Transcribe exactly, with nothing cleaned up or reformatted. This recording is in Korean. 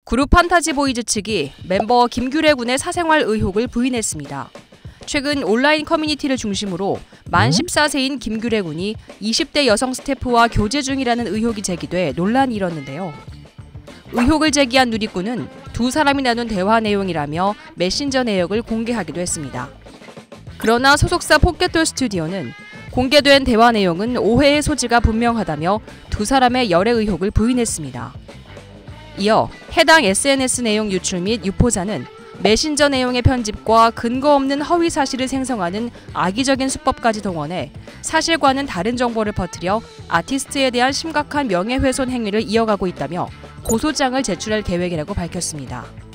그룹 판타지보이즈 측이 멤버 김규래 군의 사생활 의혹을 부인했습니다. 최근 온라인 커뮤니티를 중심으로 만 열네 세인 김규래 군이 이십 대 여성 스태프와 교제 중이라는 의혹이 제기돼 논란이 일었는데요. 의혹을 제기한 누리꾼은 두 사람이 나눈 대화 내용이라며 메신저 내역을 공개하기도 했습니다. 그러나 소속사 포켓돌 스튜디오는 공개된 대화 내용은 오해의 소지가 분명하다며 두 사람의 열애 의혹을 부인했습니다. 이어 해당 에스엔에스 내용 유출 및 유포자는 메신저 내용의 편집과 근거 없는 허위 사실을 생성하는 악의적인 수법까지 동원해 사실과는 다른 정보를 퍼뜨려 아티스트에 대한 심각한 명예훼손 행위를 이어가고 있다며 고소장을 제출할 계획이라고 밝혔습니다.